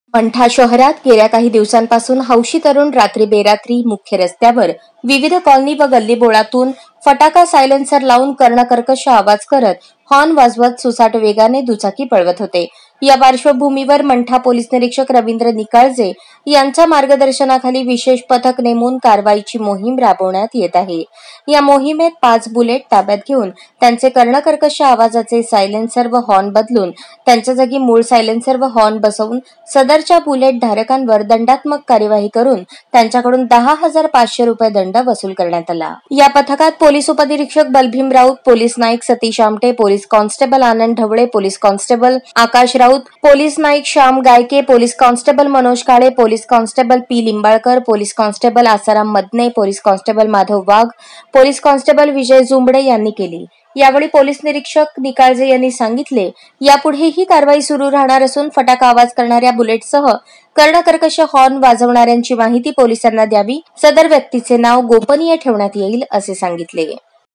मंठा शहरात गेल्या काही दिवसांपासून हौशी तरुण रात्री बेरात्री मुख्य रस्त्यावर विविध कॉलनी व गल्लीबोळातून फटाका सायलेन्सर लावून कर्णकर्कश आवाज करत हॉर्न वाजवत सुसाट वेगाने दुचाकी पळवत होते। या पार्श्वभूमीवर मंठा पोलीस निरीक्षक रवींद्र निकाळजे यांच्या मार्गदर्शनाखाली विशेष पथक नेमून कारवाईची मोहीम राबवण्यात येत आहे। या मोहिमेत 5 बुलेट ताब्यात घेऊन त्यांचे कर्णकर्कश आवाजाचे सायलेन्सर व हॉर्न बदलून त्यांच्या जागी मूळ सायलेन्सर व हॉर्न बसवून सदरच्या बुलेट धारकांवर दंडात्मक कार्यवाही करून त्यांच्याकडून 10,500 रुपये दंड वसूल करण्यात आला। या पथकात पोलीस उपनिरीक्षक Balbhim Raut, police Naik Satish Amte, police constable Anand Dhawale, police constable Akash Raut, police Naik Shyam Gayke, police constable Manoj Kale, police constable P Limbalkar, police constable Asaram Madane, police constable Madhav Wagh, police constable Vijay Jumbade यांनी केली। यावेळी पोलीस निरीक्षक निकाळजे यांनी सांगितले, यापुढे ही कारवाई सुरू राहणार असून फटाका आवाज करणाऱ्या बुलेटसह कर्णकर्कश हॉर्न वाजवणाऱ्यांची माहिती पोलिसांना द्यावी, सदर व्यक्तीचे नाव गोपनीय ठेवण्यात येईल असे सांगितले।